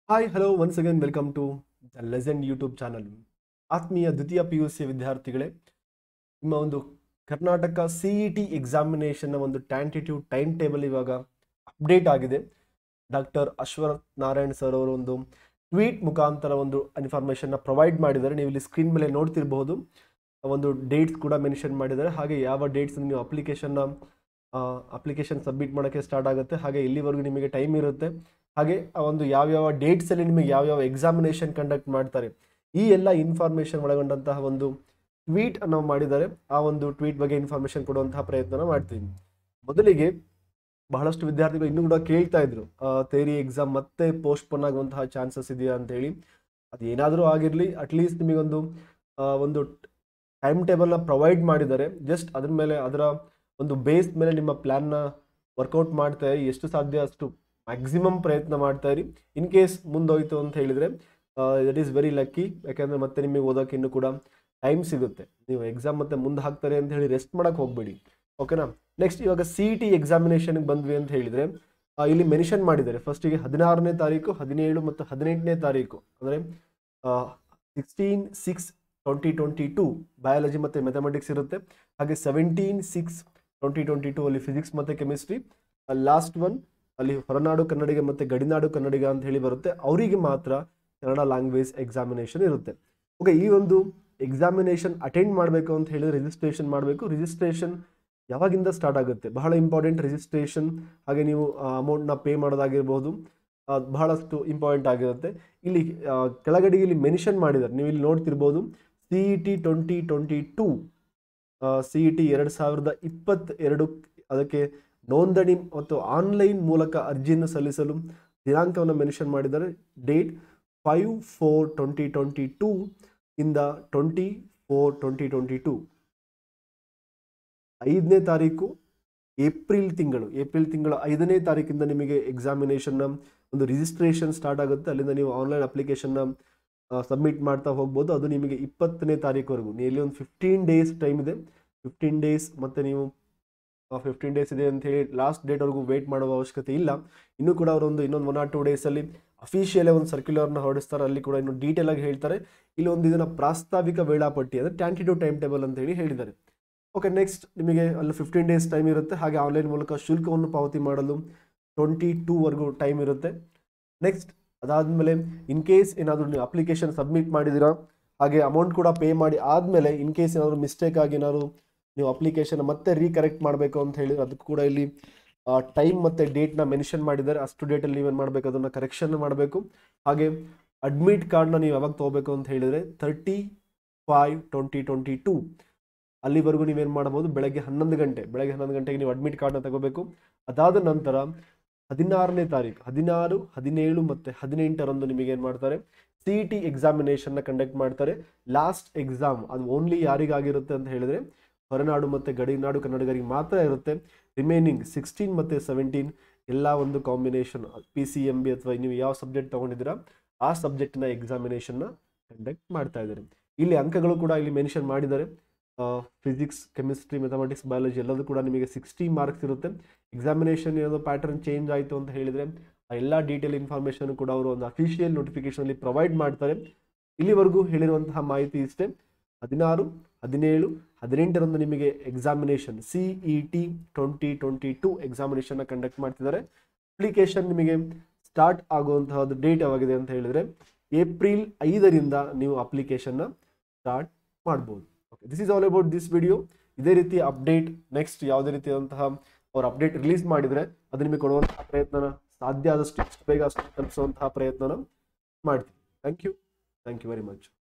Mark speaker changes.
Speaker 1: Hi, hello, once again welcome to the Legend YouTube channel. ಆತ್ಮೀಯ ದ್ವಿತೀಯ PUC ವಿದ್ಯಾರ್ಥಿಗಳೇ, ನಿಮ್ಮ ಒಂದು ಕರ್ನಾಟಕ CET ಎಕ್ಸಾಮಿನೇಷನ್ನ ಒಂದು ಟ್ಯಾಂಟೇಟಿವ್ ಟೈಮ್ ಟೇಬಲ್ ಇವಾಗ ಅಪ್ಡೇಟ್ ಆಗಿದೆ. ಡಾಕ್ಟರ್ ಅಶ್ವಥ್ ನಾರಾಯಣ್ ಸರ್ ಅವರು ಒಂದು ಟ್ವೀಟ್ ಮುಖಾಂತರ ಒಂದು ಇನ್ಫಾರ್ಮೇಷನ್ನ ಪ್ರೊವೈಡ್ ಮಾಡಿದ್ದಾರೆ. ನೀವು ಇಲ್ಲಿ ಸ್ಕ್ರೀನ್ ಮೇಲೆ ನೋಡ್ತಿರಬಹುದು. ಒಂದು ಡೇಟ್ಸ್ ಕೂಡ ಮೆನ್ಷನ್ ಮಾಡಿದ್ದಾರೆ. ಹಾಗೆ ಯಾವ ಡೇಟ್ಸ್ ನೀವು ಅಪ್ಲಿಕೇಶನ್ ಸಬ್ಮಿಟ್ ಮಾಡೋಕ್ಕೆ ಸ್ಟಾರ್ಟ್ ಆಗುತ್ತೆ, ಹಾಗೆ ಇಲ್ಲಿವರೆಗೂ ನಿಮಗೆ ಟೈಮ್ ಇರುತ್ತೆ, ಹಾಗೆ ಆ ಒಂದು ಯಾವ್ಯಾವ ಡೇಟ್ಸಲ್ಲಿ ನಿಮಗೆ ಯಾವ್ಯಾವ ಎಕ್ಸಾಮಿನೇಷನ್ ಕಂಡಕ್ಟ್ ಮಾಡ್ತಾರೆ, ಈ ಎಲ್ಲ ಇನ್ಫಾರ್ಮೇಷನ್ ಒಳಗೊಂಡಂತಹ ಒಂದು ಟ್ವೀಟ್ ನಾವು ಮಾಡಿದ್ದಾರೆ. ಆ ಒಂದು ಟ್ವೀಟ್ ಬಗ್ಗೆ ಇನ್ಫಾರ್ಮೇಷನ್ ಕೊಡುವಂತಹ ಪ್ರಯತ್ನ ಮಾಡ್ತೀವಿ. ಮೊದಲಿಗೆ ಬಹಳಷ್ಟು ವಿದ್ಯಾರ್ಥಿಗಳು ಇನ್ನೂ ಕೂಡ ಕೇಳ್ತಾ ಇದ್ರು, ಥಿಯರಿ ಎಕ್ಸಾಮ್ ಮತ್ತೆ ಪೋಸ್ಟ್ಪೋನ್ ಆಗುವಂತಹ ಚಾನ್ಸಸ್ ಇದೆಯಾ ಅಂತ ಹೇಳಿ. ಅದು ಏನಾದರೂ ಆಗಿರಲಿ, ಅಟ್ಲೀಸ್ಟ್ ನಿಮಗೊಂದು ಒಂದು ಟೈಮ್ ಟೇಬಲ್ನ ಪ್ರೊವೈಡ್ ಮಾಡಿದ್ದಾರೆ. ಜಸ್ಟ್ ಅದ್ರ ಮೇಲೆ, ಅದರ ಒಂದು ಬೇಸ್ ಮೇಲೆ ನಿಮ್ಮ ಪ್ಲ್ಯಾನ್ನ ವರ್ಕೌಟ್ ಮಾಡ್ತಾ ಇರಿ. ಎಷ್ಟು ಸಾಧ್ಯ ಅಷ್ಟು ಮ್ಯಾಕ್ಸಿಮಮ್ ಪ್ರಯತ್ನ ಮಾಡ್ತಾ ಇರಿ. ಇನ್ ಕೇಸ್ ಮುಂದೋಯ್ತು ಅಂತ ಹೇಳಿದರೆ ದಟ್ ಈಸ್ ವೆರಿ ಲಕ್ಕಿ. ಯಾಕೆಂದರೆ ಮತ್ತೆ ನಿಮಗೆ ಓದೋಕ್ಕೆ ಇನ್ನೂ ಕೂಡ ಟೈಮ್ ಸಿಗುತ್ತೆ. ನೀವು ಎಕ್ಸಾಮ್ ಮತ್ತೆ ಮುಂದೆ ಹಾಕ್ತಾರೆ ಅಂತ ಹೇಳಿ ರೆಸ್ಟ್ ಮಾಡೋಕ್ಕೆ ಹೋಗಬೇಡಿ, ಓಕೆನಾ. ನೆಕ್ಸ್ಟ್ ಇವಾಗ CET ಎಕ್ಸಾಮಿನೇಷನ್ಗೆ ಬಂದ್ವಿ ಅಂತ ಹೇಳಿದರೆ ಇಲ್ಲಿ ಮೆನ್ಷನ್ ಮಾಡಿದ್ದಾರೆ. ಫಸ್ಟಿಗೆ 16ನೇ ತಾರೀಕು, 17 ಮತ್ತು 18ನೇ ತಾರೀಕು, ಅಂದರೆ 16/6/2022 ಬಯಾಲಜಿ ಮತ್ತು ಮ್ಯಾಥಮೆಟಿಕ್ಸ್ ಇರುತ್ತೆ. ಹಾಗೆ 17/6/2022 ಅಲ್ಲಿ ಫಿಸಿಕ್ಸ್ ಮತ್ತು ಕೆಮಿಸ್ಟ್ರಿ. ಲಾಸ್ಟ್ ಒನ್ ಅಲ್ಲಿ ಹೊರನಾಡು ಕನ್ನಡಿಗ ಮತ್ತು ಗಡಿನಾಡು ಕನ್ನಡಿಗ ಅಂತ ಹೇಳಿ ಬರುತ್ತೆ. ಅವರಿಗೆ ಮಾತ್ರ ಕನ್ನಡ ಲ್ಯಾಂಗ್ವೇಜ್ ಎಕ್ಸಾಮಿನೇಷನ್ ಇರುತ್ತೆ. ಓಕೆ, ಈ ಒಂದು ಎಕ್ಸಾಮಿನೇಷನ್ ಅಟೆಂಡ್ ಮಾಡಬೇಕು ಅಂತ ಹೇಳಿದ್ರೆ ರಿಜಿಸ್ಟ್ರೇಷನ್ ಮಾಡಬೇಕು. ರಿಜಿಸ್ಟ್ರೇಷನ್ ಯಾವಾಗಿಂದ ಸ್ಟಾರ್ಟ್ ಆಗುತ್ತೆ, ಬಹಳ ಇಂಪಾರ್ಟೆಂಟ್ ರಿಜಿಸ್ಟ್ರೇಷನ್. ಹಾಗೆ ನೀವು ಅಮೌಂಟ್ನ ಪೇ ಮಾಡೋದಾಗಿರ್ಬೋದು, ಬಹಳಷ್ಟು ಇಂಪಾರ್ಟೆಂಟ್ ಆಗಿರುತ್ತೆ. ಇಲ್ಲಿ ಕೆಳಗಡೆಗೆ ಇಲ್ಲಿ ಮೆನ್ಷನ್ ಮಾಡಿದ್ದಾರೆ, ನೀವು ಇಲ್ಲಿ ನೋಡ್ತಿರ್ಬೋದು. CET 2022 CET 2022 ಅದಕ್ಕೆ ನೋಂದಣಿ ಮತ್ತು ಆನ್ಲೈನ್ ಮೂಲಕ ಅರ್ಜಿಯನ್ನು ಸಲ್ಲಿಸಲು ದಿನಾಂಕವನ್ನು ಮೆನ್ಷನ್ ಮಾಡಿದ್ದಾರೆ. ಡೇಟ್ 5/4/2022 ಇಂದ 20/4/2022. 5ನೇ ತಾರೀಕು ಏಪ್ರಿಲ್ ತಿಂಗಳ 5ನೇ ತಾರೀಕಿಂದ ನಿಮಗೆ ಎಕ್ಸಾಮಿನೇಷನ್ನ ಒಂದು ರಿಜಿಸ್ಟ್ರೇಷನ್ ಸ್ಟಾರ್ಟ್ ಆಗುತ್ತೆ. ಅಲ್ಲಿಂದ ನೀವು ಆನ್ಲೈನ್ ಅಪ್ಲಿಕೇಶನ್ನ ಸಬ್ಮಿಟ್ ಮಾಡ್ತಾ ಹೋಗ್ಬೋದು. ಅದು ನಿಮಗೆ 20ನೇ ತಾರೀಕುವರೆಗೂ, ಇಲ್ಲಿ ಒಂದು 15 ಡೇಸ್ ಟೈಮ್ ಇದೆ. 15 ಡೇಸ್ ಮತ್ತು ನೀವು 15 ಡೇಸ್ ಇದೆ ಅಂತ ಹೇಳಿ ಲಾಸ್ಟ್ ಡೇಟ್ವರೆಗೂ ವೆಯ್ಟ್ ಮಾಡುವ ಅವಶ್ಯಕತೆ ಇಲ್ಲ. ಇನ್ನೂ ಕೂಡ ಅವರು ಇನ್ನೊಂದು 1 or 2 ಡೇಸಲ್ಲಿ ಅಫಿಷಿಯಲ್ ಒಂದು ಸರ್ಕ್ಯುಲರ್ನ ಹೊರಡಿಸ್ತಾರೆ. ಅಲ್ಲಿ ಕೂಡ ಇನ್ನೂ ಡೀಟೇಲ್ ಆಗಿ ಹೇಳ್ತಾರೆ. ಇಲ್ಲಿ ಒಂದು ಇದನ್ನು ಪ್ರಾಸ್ತಾವಿಕ ವೇಳಾಪಟ್ಟಿ, ಅಂದರೆ ಟ್ಯಾಂಟೇಟಿವ್ ಟೈಮ್ ಟೇಬಲ್ ಅಂತ ಹೇಳಿ ಹೇಳಿದ್ದಾರೆ. ಓಕೆ, ನೆಕ್ಸ್ಟ್ ನಿಮಗೆ ಅಲ್ಲಿ 15 ಡೇಸ್ ಟೈಮ್ ಇರುತ್ತೆ. ಹಾಗೆ ಆನ್ಲೈನ್ ಮೂಲಕ ಶುಲ್ಕವನ್ನು ಪಾವತಿ ಮಾಡಲು 22ವರೆಗೂ ಟೈಮ್ ಇರುತ್ತೆ. ನೆಕ್ಸ್ಟ್ ಅದಾದಮೇಲೆ ಇನ್ ಕೇಸ್ ಏನಾದರೂ ನೀವು ಅಪ್ಲಿಕೇಶನ್ ಸಬ್ಮಿಟ್ ಮಾಡಿದ್ದೀರಾ, ಹಾಗೆ ಅಮೌಂಟ್ ಕೂಡ ಪೇ ಮಾಡಿ ಆದಮೇಲೆ ಇನ್ ಕೇಸ್ ಏನಾದರೂ ಮಿಸ್ಟೇಕ್ ಆಗಿ ಏನಾದರೂ ನೀವು ಅಪ್ಲಿಕೇಶನ್ ಮತ್ತೆ ರೀಕರೆಕ್ಟ್ ಮಾಡಬೇಕು ಅಂತ ಹೇಳಿದ್ರೆ ಅದಕ್ಕೆ ಕೂಡ ಇಲ್ಲಿ ಟೈಮ್ ಮತ್ತು ಡೇಟ್ನ ಮೆನ್ಷನ್ ಮಾಡಿದ್ದಾರೆ. ಅಷ್ಟು ಡೇಟಲ್ಲಿ ನೀವೇನು ಮಾಡಬೇಕು, ಅದನ್ನು ಕರೆಕ್ಷನ್ ಮಾಡಬೇಕು. ಹಾಗೆ ಅಡ್ಮಿಟ್ ಕಾರ್ಡ್ನ ನೀವು ಯಾವಾಗ ತೊಗೋಬೇಕು ಅಂತ ಹೇಳಿದರೆ 30/5/2022 ಅಲ್ಲಿವರೆಗೂ ನೀವೇನು ಮಾಡ್ಬೋದು, ಬೆಳಗ್ಗೆ 11 ಗಂಟೆಗೆ ನೀವು ಅಡ್ಮಿಟ್ ಕಾರ್ಡ್ನ ತಗೋಬೇಕು. ಅದಾದ ನಂತರ 16ನೇ ತಾರೀಕು, 16, 17 ಮತ್ತು 18ರಂದು ನಿಮಗೇನು ಮಾಡ್ತಾರೆ, CET ಎಕ್ಸಾಮಿನೇಷನ್ನ ಕಂಡಕ್ಟ್ ಮಾಡ್ತಾರೆ. ಲಾಸ್ಟ್ ಎಕ್ಸಾಮ್ ಅದು ಓನ್ಲಿ ಯಾರಿಗಾಗಿರುತ್ತೆ ಅಂತ ಹೇಳಿದರೆ ಹೊರನಾಡು ಮತ್ತು ಗಡಿನಾಡು ಕನ್ನಡಿಗರಿಗೆ ಮಾತ್ರ ಇರುತ್ತೆ. ರಿಮೈನಿಂಗ್ 16 ಮತ್ತು 17 ಎಲ್ಲ ಒಂದು ಕಾಂಬಿನೇಷನ್ PCMB ಅಥವಾ ನೀವು ಯಾವ ಸಬ್ಜೆಕ್ಟ್ ತೊಗೊಂಡಿದ್ದೀರಾ ಆ ಸಬ್ಜೆಕ್ಟಿನ ಎಕ್ಸಾಮಿನೇಷನ್ನ ಕಂಡಕ್ಟ್ ಮಾಡ್ತಾ ಇದ್ದಾರೆ. ಇಲ್ಲಿ ಅಂಕಗಳು ಕೂಡ ಇಲ್ಲಿ ಮೆನ್ಷನ್ ಮಾಡಿದ್ದಾರೆ. ಫಿಸಿಕ್ಸ್, ಕೆಮಿಸ್ಟ್ರಿ, ಮ್ಯಾಥಮೆಟಿಕ್ಸ್, ಬಯಾಲಜಿ ಎಲ್ಲದೂ ಕೂಡ ನಿಮಗೆ 60 ಮಾರ್ಕ್ಸ್ ಇರುತ್ತೆ. ಎಕ್ಸಾಮಿನೇಷನ್ ಏನೋ ಪ್ಯಾಟರ್ನ್ ಚೇಂಜ್ ಆಯಿತು ಅಂತ ಹೇಳಿದರೆ ಆ ಎಲ್ಲ ಡೀಟೇಲ್ ಇನ್ಫಾರ್ಮೇಷನ್ ಕೂಡ ಅವರು ಒಂದು ಅಫಿಷಿಯಲ್ ನೋಟಿಫಿಕೇಶನಲ್ಲಿ ಪ್ರೊವೈಡ್ ಮಾಡ್ತಾರೆ. ಇಲ್ಲಿವರೆಗೂ ಹೇಳಿರುವಂತಹ ಮಾಹಿತಿ ಇಷ್ಟೇ. 16, 17, 18ರಂದು ನಿಮಗೆ ಎಕ್ಸಾಮಿನೇಷನ್ CET 2022 ಎಕ್ಸಾಮಿನೇಷನ್ನ ಕಂಡಕ್ಟ್ ಮಾಡ್ತಿದ್ದಾರೆ. ಅಪ್ಲಿಕೇಶನ್ ನಿಮಗೆ ಸ್ಟಾರ್ಟ್ ಆಗುವಂತಹದ್ದು ಡೇಟ್ ಯಾವಾಗಿದೆ ಅಂತ ಹೇಳಿದರೆ ಏಪ್ರಿಲ್ 5ರಿಂದ ನೀವು ಅಪ್ಲಿಕೇಶನ್ನ ಸ್ಟಾರ್ಟ್ ಮಾಡ್ಬೋದು. Okay, this is all about this video. ಇದೇ ರೀತಿ ಅಪ್ಡೇಟ್ ನೆಕ್ಸ್ಟ್ ಯಾವುದೇ ರೀತಿಯಾದಂತಹ ಅವ್ರು ಅಪ್ಡೇಟ್ ರಿಲೀಸ್ ಮಾಡಿದರೆ ಅದು ನಿಮಗೆ ಕೊಡುವಂತಹ ಪ್ರಯತ್ನ ಸಾಧ್ಯ ಆದಷ್ಟು ಬೇಗ ಅಷ್ಟು ತಲುಪಿಸುವಂತಹ ಪ್ರಯತ್ನ ಮಾಡ್ತೀವಿ. Thank you very much.